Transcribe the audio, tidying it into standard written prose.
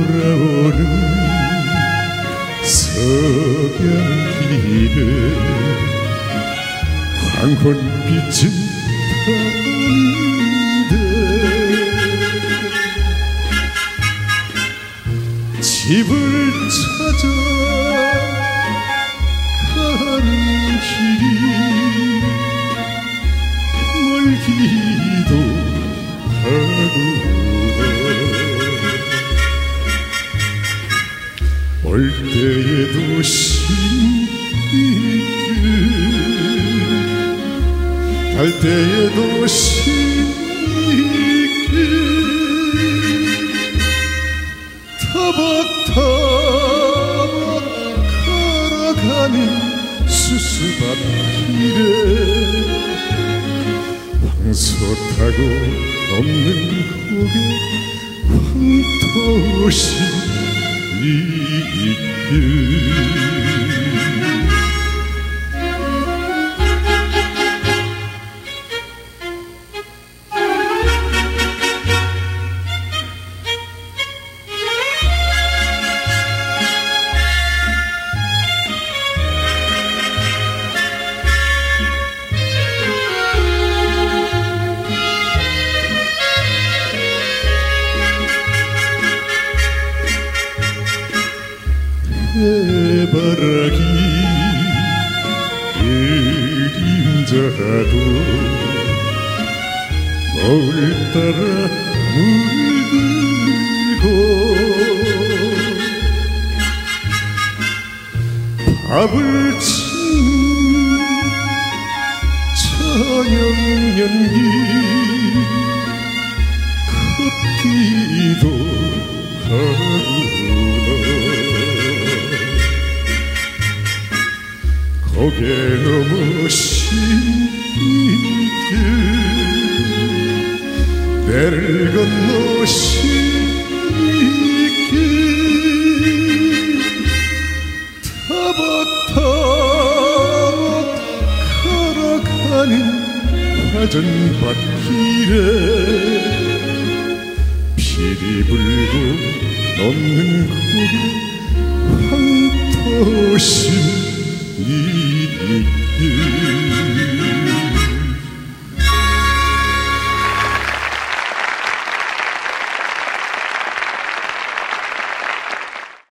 돌아오는 석양길에 황혼빛은 타는데 집을 찾아가는 길이 멀기도 하구나. 올 때에도 신이길 갈 때에도 신이길 타박타박 걸어가는 수수밭길에 황소 타고 없는 고개 황토신 이 길 해바라기 그림자도 노을 따라 물들고 밥을 치는 저녁 연기 걷기도 하구나. 고개 넘어 신이길 배를 건너 신이길 타박타박 걸어가는 화전밭길에 피리 불고 넘는 고개 황토신 이 길